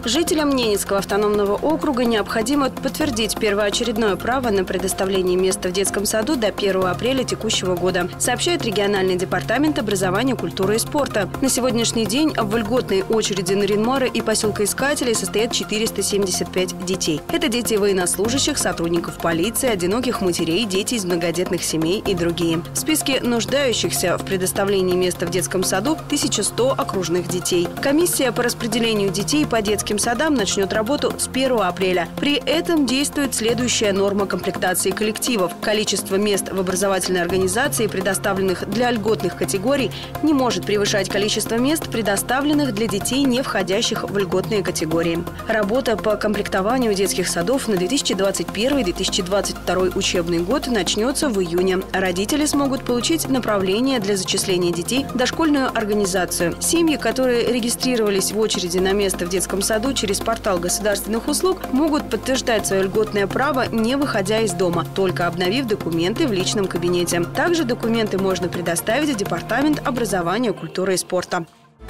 Жителям Ненецкого автономного округа необходимо подтвердить первоочередное право на предоставление места в детском саду до 1 апреля текущего года, сообщает региональный департамент образования, культуры и спорта. На сегодняшний день в льготной очереди Нарьян-Мара и поселка Искателей состоят 475 детей. Это дети военнослужащих, сотрудников полиции, одиноких матерей, дети из многодетных семей и другие. В списке нуждающихся в предоставлении места в детском саду 1100 окружных детей. Комиссия по распределению детей по детским садам начнет работу с 1 апреля. При этом действует следующая норма комплектации коллективов. Количество мест в образовательной организации, предоставленных для льготных категорий, не может превышать количество мест, предоставленных для детей, не входящих в льготные категории. Работа по комплектованию детских садов на 2021-2022 учебный год начнется в июне. Родители смогут получить направление для зачисления детей в дошкольную организацию. Семьи, которые регистрировались в очереди на место в детском саду через портал государственных услуг, могут подтверждать свое льготное право, не выходя из дома, только обновив документы в личном кабинете. Также документы можно предоставить в Департамент образования, культуры и спорта.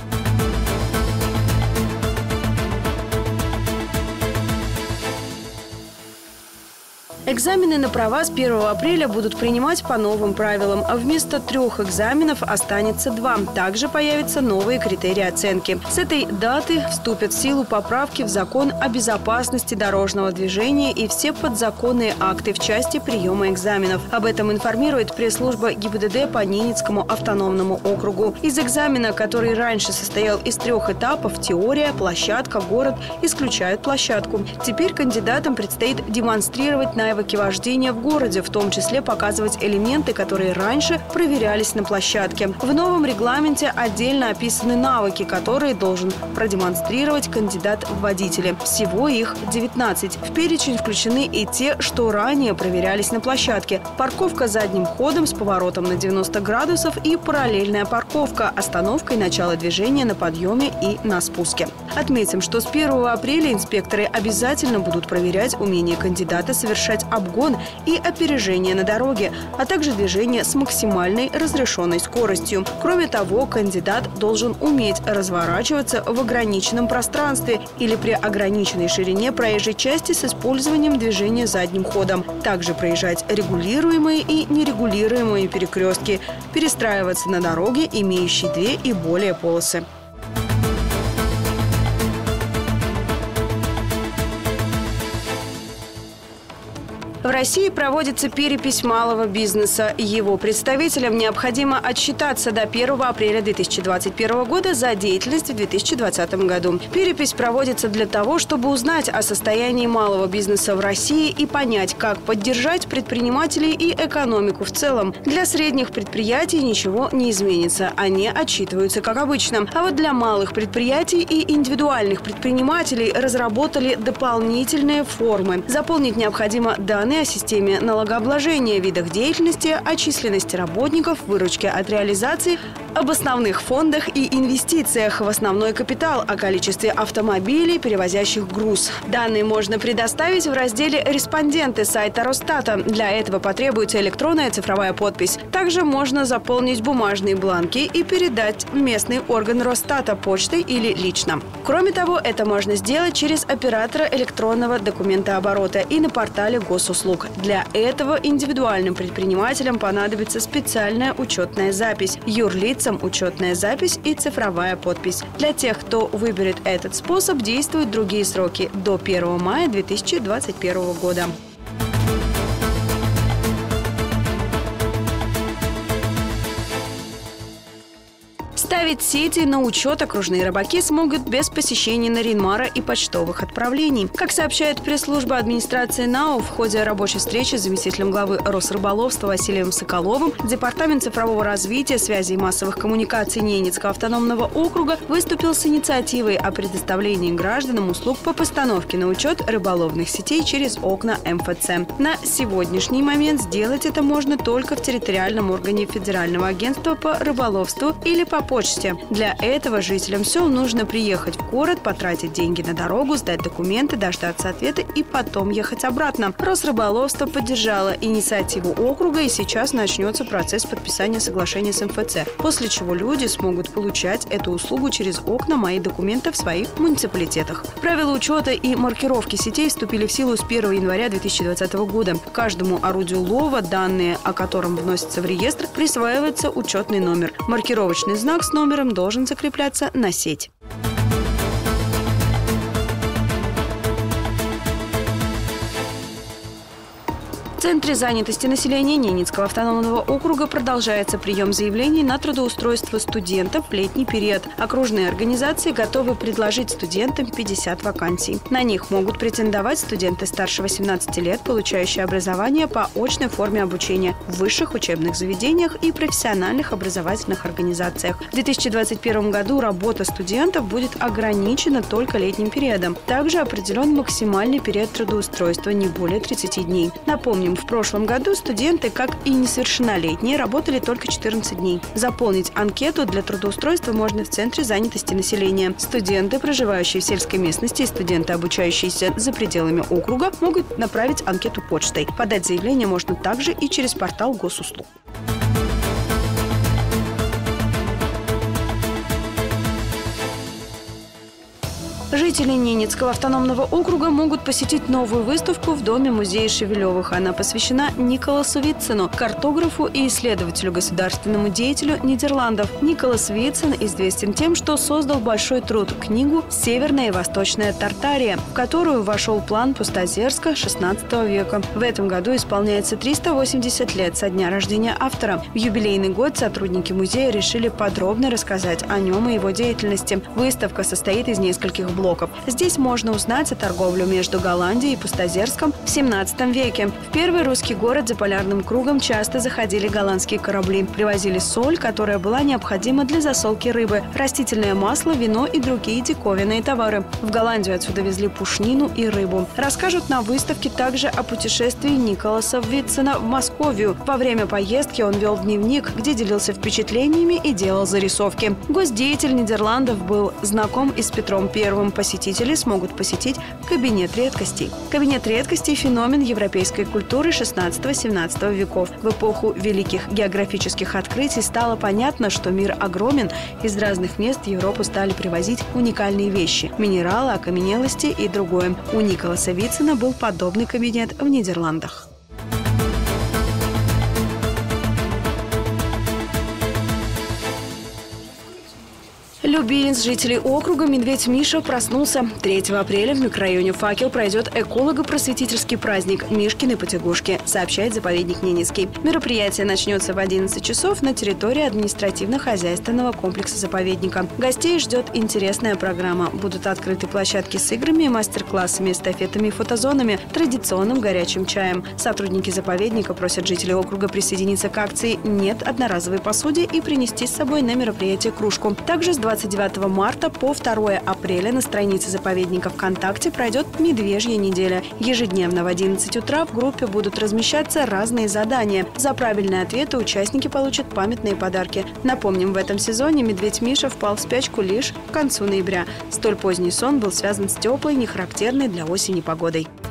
Экзамены на права с 1 апреля будут принимать по новым правилам, а вместо 3 экзаменов останется 2. Также появятся новые критерии оценки. С этой даты вступят в силу поправки в Закон о безопасности дорожного движения и все подзаконные акты в части приема экзаменов. Об этом информирует пресс-служба ГИБДД по Ненецкому автономному округу. Из экзамена, который раньше состоял из 3 этапов – теория, площадка, город – исключают площадку. Теперь кандидатам предстоит демонстрировать навыки вождения в городе, в том числе показывать элементы, которые раньше проверялись на площадке. В новом регламенте отдельно описаны навыки, которые должен продемонстрировать кандидат в водители. Всего их 19. В перечень включены и те, что ранее проверялись на площадке. Парковка задним ходом с поворотом на 90 градусов и параллельная парковка, остановкой начала движения на подъеме и на спуске. Отметим, что с 1 апреля инспекторы обязательно будут проверять умение кандидата совершать обгон и опережение на дороге, а также движение с максимальной разрешенной скоростью. Кроме того, кандидат должен уметь разворачиваться в ограниченном пространстве или при ограниченной ширине проезжей части с использованием движения задним ходом. Также проезжать регулируемые и нерегулируемые перекрестки, перестраиваться на дороге, имеющей 2 и более полосы. В России проводится перепись малого бизнеса. Его представителям необходимо отчитаться до 1 апреля 2021 года за деятельность в 2020 году. Перепись проводится для того, чтобы узнать о состоянии малого бизнеса в России и понять, как поддержать предпринимателей и экономику в целом. Для средних предприятий ничего не изменится. Они отчитываются как обычно. А вот для малых предприятий и индивидуальных предпринимателей разработали дополнительные формы. Заполнить необходимо данные о системе налогообложения, видах деятельности, о численности работников, выручке от реализации, об основных фондах и инвестициях в основной капитал, о количестве автомобилей, перевозящих груз. Данные можно предоставить в разделе «Респонденты» сайта Росстата. Для этого потребуется электронная цифровая подпись. Также можно заполнить бумажные бланки и передать в местный орган Росстата почтой или лично. Кроме того, это можно сделать через оператора электронного документооборота и на портале госуслуг. Для этого индивидуальным предпринимателям понадобится специальная учетная запись, юрлицам учетная запись и цифровая подпись. Для тех, кто выберет этот способ, действуют другие сроки до 1 мая 2021 года. Ставить сети на учет окружные рыбаки смогут без посещения Нарьян-Мара и почтовых отправлений. Как сообщает пресс-служба администрации НАО, в ходе рабочей встречи с заместителем главы Росрыболовства Василием Соколовым Департамент цифрового развития, связи и массовых коммуникаций Ненецкого автономного округа выступил с инициативой о предоставлении гражданам услуг по постановке на учет рыболовных сетей через окна МФЦ. На сегодняшний момент сделать это можно только в территориальном органе Федерального агентства по рыболовству или по почте почте. Для этого жителям сел нужно приехать в город, потратить деньги на дорогу, сдать документы, дождаться ответа и потом ехать обратно. Росрыболовство поддержало инициативу округа, и сейчас начнется процесс подписания соглашения с МФЦ, после чего люди смогут получать эту услугу через окна «Мои документы» в своих муниципалитетах. Правила учета и маркировки сетей вступили в силу с 1 января 2020 года. Каждому орудию лова, данные о котором вносятся в реестр, присваивается учетный номер. Маркировочный знак с номером должен закрепляться на сеть. В Центре занятости населения Ненецкого автономного округа продолжается прием заявлений на трудоустройство студентов в летний период. Окружные организации готовы предложить студентам 50 вакансий. На них могут претендовать студенты старше 18 лет, получающие образование по очной форме обучения в высших учебных заведениях и профессиональных образовательных организациях. В 2021 году работа студентов будет ограничена только летним периодом. Также определен максимальный период трудоустройства – не более 30 дней. Напомним, в прошлом году студенты, как и несовершеннолетние, работали только 14 дней. Заполнить анкету для трудоустройства можно в Центре занятости населения. Студенты, проживающие в сельской местности, и студенты, обучающиеся за пределами округа, могут направить анкету почтой. Подать заявление можно также и через портал госуслуг. Жители Ненецкого автономного округа могут посетить новую выставку в Доме-музее Шевелевых. Она посвящена Николасу Вицину, картографу и исследователю, государственному деятелю Нидерландов. Николас Вицин известен тем, что создал большой труд – книгу «Северная и Восточная Тартария», в которую вошел план Пустозерска XVI века. В этом году исполняется 380 лет со дня рождения автора. В юбилейный год сотрудники музея решили подробно рассказать о нем и его деятельности. Выставка состоит из нескольких блоков. Здесь можно узнать о торговле между Голландией и Пустозерском в XVII веке. В первый русский город за полярным кругом часто заходили голландские корабли. Привозили соль, которая была необходима для засолки рыбы, растительное масло, вино и другие диковинные товары. В Голландию отсюда везли пушнину и рыбу. Расскажут на выставке также о путешествии Николаса Вицина в Московию. Во время поездки он вел дневник, где делился впечатлениями и делал зарисовки. Госдеятель Нидерландов был знаком и с Петром I. Посетители смогут посетить кабинет редкостей. Кабинет редкостей – феномен европейской культуры XVI-XVII веков. В эпоху великих географических открытий стало понятно, что мир огромен. Из разных мест в Европу стали привозить уникальные вещи – минералы, окаменелости и другое. У Николаса Вицина был подобный кабинет в Нидерландах. Любимец жителей округа медведь Миша проснулся. 3 апреля в микрорайоне «Факел» пройдет эколого-просветительский праздник «Мишкины потягушки», сообщает заповедник Ненецкий. Мероприятие начнется в 11 часов на территории административно-хозяйственного комплекса заповедника. Гостей ждет интересная программа. Будут открыты площадки с играми, мастер-классами, эстафетами и фотозонами, традиционным горячим чаем. Сотрудники заповедника просят жителей округа присоединиться к акции «Нет одноразовой посуде» и принести с собой на мероприятие кружку. Также с 29 марта по 2 апреля на странице заповедника ВКонтакте пройдет «Медвежья неделя». Ежедневно в 11 утра в группе будут размещаться разные задания. За правильные ответы участники получат памятные подарки. Напомним, в этом сезоне медведь Миша впал в спячку лишь к концу ноября. Столь поздний сон был связан с теплой, нехарактерной для осени погодой.